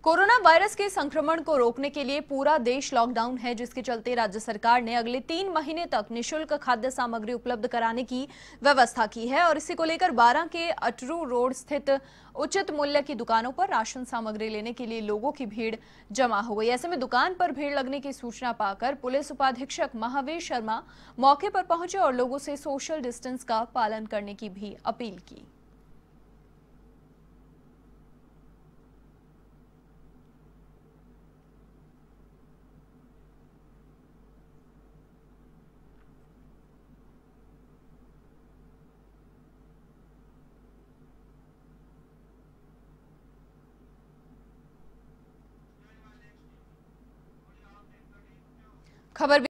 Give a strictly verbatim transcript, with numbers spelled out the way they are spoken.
Corona virus के संक्रमण को रोकने के लिए पूरा देश लॉकडाउन है, जिसके चलते राज्य सरकार ने अगले तीन महीने तक निःशुल्क खाद्य सामग्री उपलब्ध कराने की व्यवस्था की है। और इसी को लेकर बारां के अटरू रोड स्थित उचित मूल्य की दुकानों पर राशन सामग्री लेने के लिए लोगों की भीड़ जमा हो गई। ऐसे में दुकान पर भीड़ लगने की सूचना पाकर पुलिस उपाधीक्षक महावीर शर्मा मौके पर पहुंचे और लोगों से सोशल डिस्टेंस का पालन करने की भी अपील की। खबर